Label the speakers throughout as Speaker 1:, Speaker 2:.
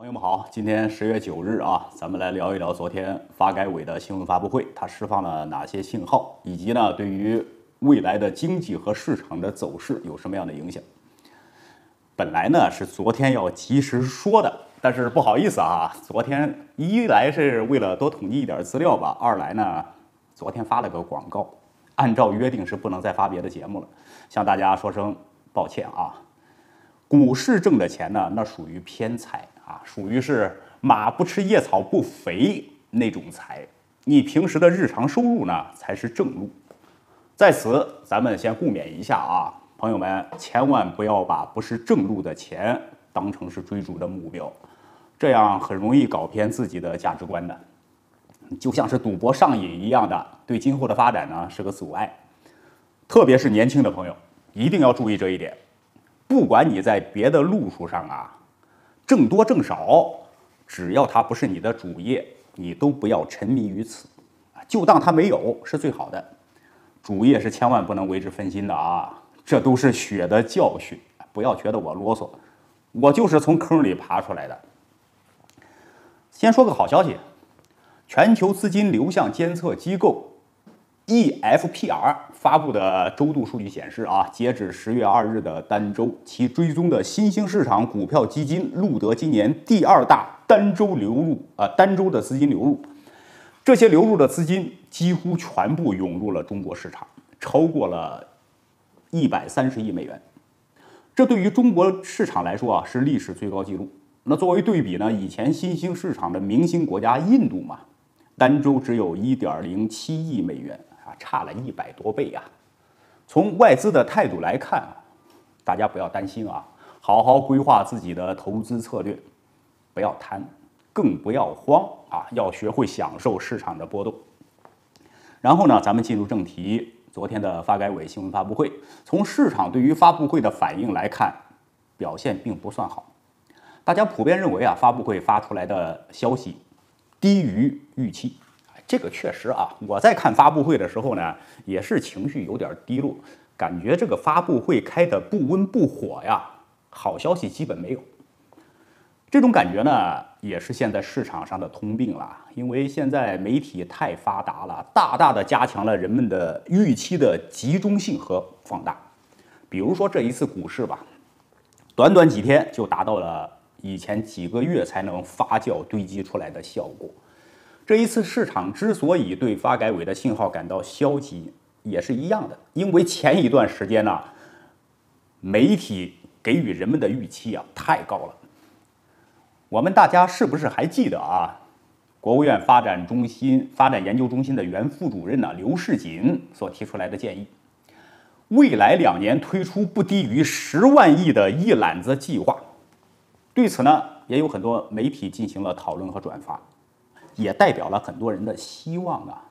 Speaker 1: 朋友们好，今天10月9日啊，咱们来聊一聊昨天发改委的新闻发布会，它释放了哪些信号，以及呢对于未来的经济和市场的走势有什么样的影响？本来呢是昨天要及时说的，但是不好意思啊，昨天一来是为了多统计一点资料吧，二来呢昨天发了个广告，按照约定是不能再发别的节目了，向大家说声抱歉啊。股市挣的钱呢，那属于偏财啊，属于是马不吃夜草不肥那种财。你平时的日常收入呢，才是正路。在此，咱们先互勉一下啊，朋友们，千万不要把不是正路的钱当成是追逐的目标，这样很容易搞偏自己的价值观的，就像是赌博上瘾一样的，对今后的发展呢是个阻碍。特别是年轻的朋友，一定要注意这一点。不管你在别的路数上啊，挣多挣少，只要它不是你的主业，你都不要沉迷于此，就当它没有是最好的。主业是千万不能为之分心的啊，这都是血的教训。不要觉得我啰嗦，我就是从坑里爬出来的。先说个好消息，全球资金流向监测机构EFPR 发布的周度数据显示啊，截止10月2日的单周，其追踪的新兴市场股票基金录得今年第2大单周的资金流入。这些流入的资金几乎全部涌入了中国市场，超过了130亿美元。这对于中国市场来说啊，是历史最高纪录。那作为对比呢，以前新兴市场的明星国家印度嘛，单周只有1.07亿美元。差了100多倍啊！从外资的态度来看，大家不要担心啊，好好规划自己的投资策略，不要贪，更不要慌啊，要学会享受市场的波动。然后呢，咱们进入正题，昨天的发改委新闻发布会，从市场对于发布会的反应来看，表现并不算好。大家普遍认为啊，发布会发出来的消息低于预期。这个确实啊，我在看发布会的时候呢，也是情绪有点低落，感觉这个发布会开得不温不火呀，好消息基本没有。这种感觉呢，也是现在市场上的通病了，因为现在媒体太发达了，大大的加强了人们的预期的集中性和放大。比如说这一次股市吧，短短几天就达到了以前几个月才能发酵堆积出来的效果。这一次市场之所以对发改委的信号感到消极，也是一样的，因为前一段时间呢，媒体给予人们的预期啊太高了。我们大家是不是还记得啊？国务院发展研究中心的原副主任呢刘世锦所提出来的建议，未来2年推出不低于10万亿的一揽子计划。对此呢，也有很多媒体进行了讨论和转发。也代表了很多人的希望啊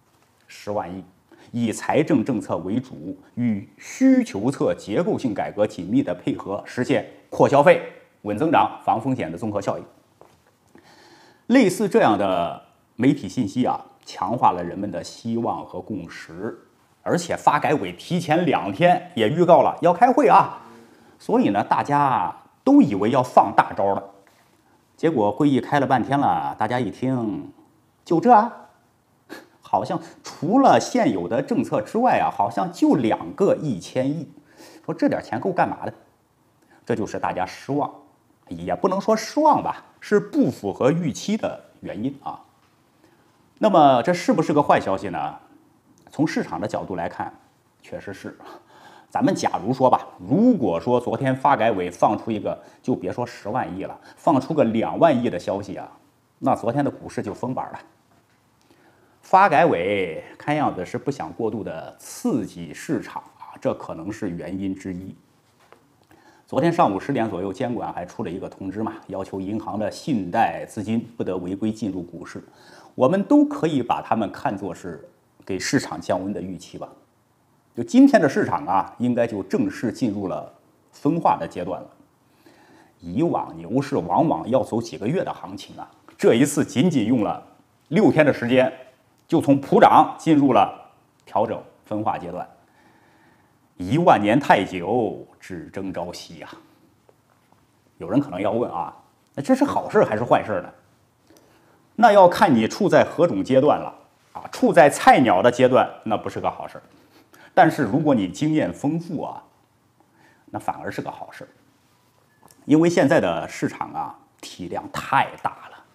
Speaker 1: ，10万亿，以财政政策为主，与需求侧结构性改革紧密的配合，实现扩消费、稳增长、防风险的综合效应。类似这样的媒体信息啊，强化了人们的希望和共识，而且发改委提前2天也预告了要开会啊，所以呢，大家都以为要放大招了。结果会议开了半天了，大家一听，就这啊，好像除了现有的政策之外啊，好像就2个1000亿，说这点钱够干嘛的？这就是大家失望，也不能说失望吧，是不符合预期的原因啊。那么这是不是个坏消息呢？从市场的角度来看，确实是。咱们假如说吧，如果说昨天发改委放出一个，就别说10万亿了，放出个2万亿的消息啊，那昨天的股市就封板了。发改委看样子是不想过度的刺激市场啊，这可能是原因之一。昨天上午10点左右，监管还出了一个通知嘛，要求银行的信贷资金不得违规进入股市。我们都可以把它们看作是给市场降温的预期吧。就今天的市场啊，应该就正式进入了分化的阶段了。以往牛市往往要走几个月的行情啊，这一次仅仅用了6天的时间，就从普涨进入了调整分化阶段。1万年太久，只争朝夕呀。有人可能要问啊， 那这是好事还是坏事呢？那要看你处在何种阶段了啊。处在菜鸟的阶段，那不是个好事。但是如果你经验丰富啊，那反而是个好事。因为现在的市场啊，体量太大了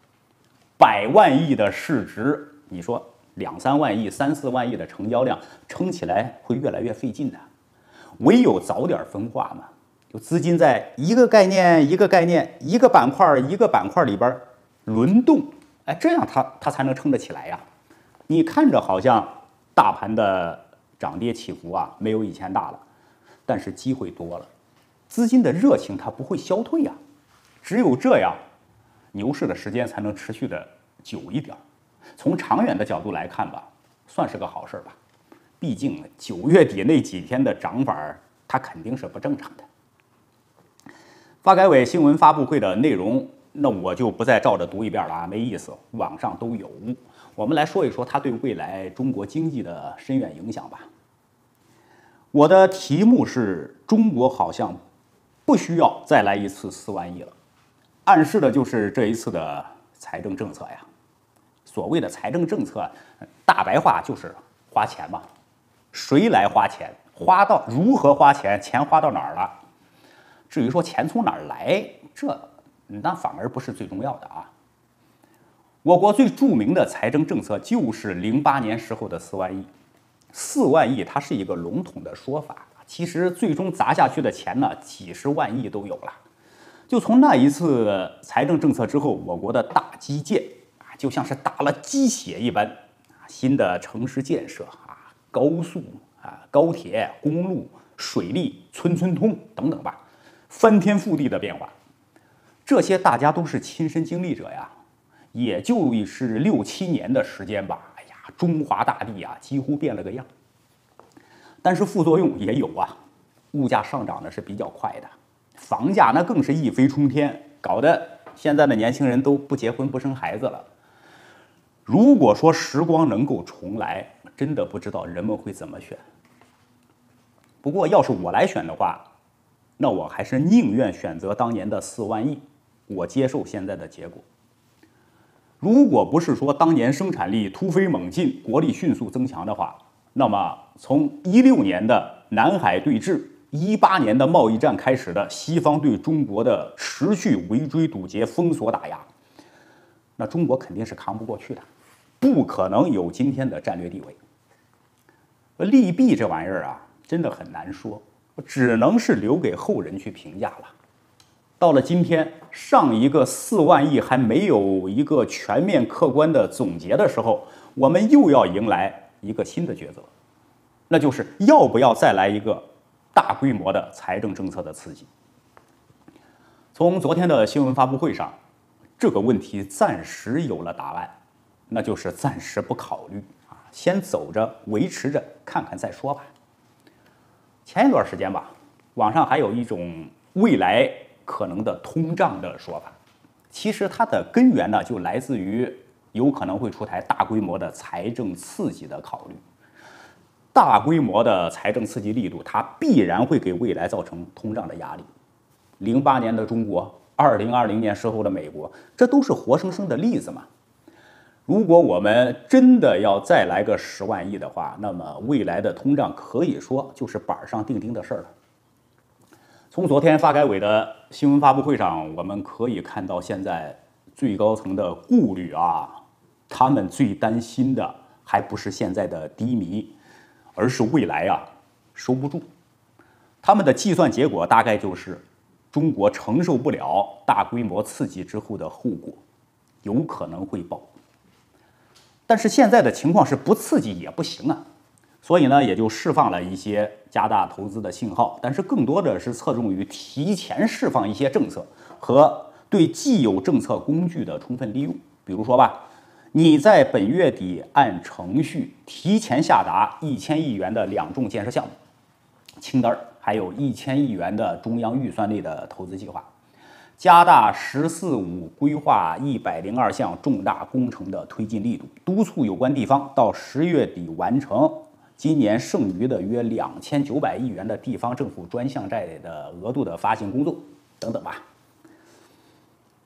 Speaker 1: ，100万亿的市值，你说2、3万亿、3、4万亿的成交量，撑起来会越来越费劲的。唯有早点分化嘛，就资金在一个概念、一个概念、一个板块、一个板块里边轮动，哎，这样它才能撑得起来呀。你看着好像大盘的涨跌起伏啊，没有以前大了，但是机会多了，资金的热情它不会消退呀。只有这样，牛市的时间才能持续的久一点。从长远的角度来看吧，算是个好事吧。毕竟9月底那几天的涨法，它肯定是不正常的。发改委新闻发布会的内容，那我就不再照着读一遍了啊，没意思，网上都有。我们来说一说它对未来中国经济的深远影响吧。我的题目是：中国好像不需要再来一次4万亿了，暗示的就是这一次的财政政策呀。所谓的财政政策，大白话就是花钱嘛。谁来花钱？花到如何花钱？钱花到哪儿了？至于说钱从哪儿来，那反而不是最重要的啊。我国最著名的财政政策就是08年时候的4万亿。4万亿它是一个笼统的说法，其实最终砸下去的钱呢，几十万亿都有了。就从那一次财政政策之后，我国的大基建啊，就像是打了鸡血一般，新的城市建设啊，高速啊、高铁、公路、水利、村村通等等吧，翻天覆地的变化。这些大家都是亲身经历者呀，也就是6、7年的时间吧。哎呀，中华大地啊，几乎变了个样。但是副作用也有啊，物价上涨的是比较快的，房价那更是一飞冲天，搞得现在的年轻人都不结婚不生孩子了。如果说时光能够重来，真的不知道人们会怎么选。不过要是我来选的话，那我还是宁愿选择当年的4万亿，我接受现在的结果。如果不是说当年生产力突飞猛进，国力迅速增强的话，那么从16年的南海对峙、18年的贸易战开始的西方对中国的持续围追堵截、封锁打压，那中国肯定是扛不过去的，不可能有今天的战略地位。利弊这玩意儿啊，真的很难说，只能是留给后人去评价了。到了今天，上一个4万亿还没有一个全面客观的总结的时候，我们又要迎来一个新的抉择，那就是要不要再来一个大规模的财政政策的刺激。从昨天的新闻发布会上，这个问题暂时有了答案，那就是暂时不考虑啊，先走着维持着看看再说吧。前一段时间吧，网上还有一种未来可能的通胀的说法，其实它的根源呢，就来自于有可能会出台大规模的财政刺激的考虑。大规模的财政刺激力度，它必然会给未来造成通胀的压力。08年的中国，2020年时候的美国，这都是活生生的例子嘛。如果我们真的要再来个10万亿的话，那么未来的通胀可以说就是板上钉钉的事儿了。从昨天发改委的新闻发布会上，我们可以看到现在最高层的顾虑啊，他们最担心的还不是现在的低迷，而是未来啊收不住。他们的计算结果大概就是中国承受不了大规模刺激之后的后果，有可能会爆。但是现在的情况是不刺激也不行啊，所以呢也就释放了一些加大投资的信号，但是更多的是侧重于提前释放一些政策和对既有政策工具的充分利用。比如说吧，你在本月底按程序提前下达1000亿元的2重建设项目清单，还有1000亿元的中央预算内的投资计划，加大“十四五”规划102项重大工程的推进力度，督促有关地方到10月底完成今年剩余的约2900亿元的地方政府专项债的额度的发行工作等等吧。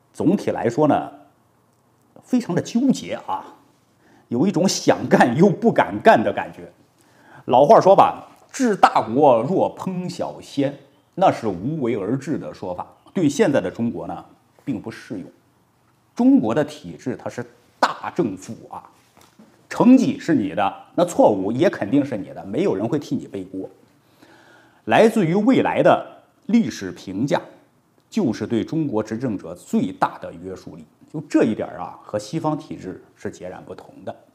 Speaker 1: 总体来说呢，非常的纠结啊，有一种想干又不敢干的感觉。老话说吧，治大国若烹小鲜，那是无为而治的说法，对现在的中国呢，并不适用。中国的体制它是大政府啊，成绩是你的，那错误也肯定是你的，没有人会替你背锅。来自于未来的历史评价，就是对中国执政者最大的约束力。就这一点啊，和西方体制是截然不同的。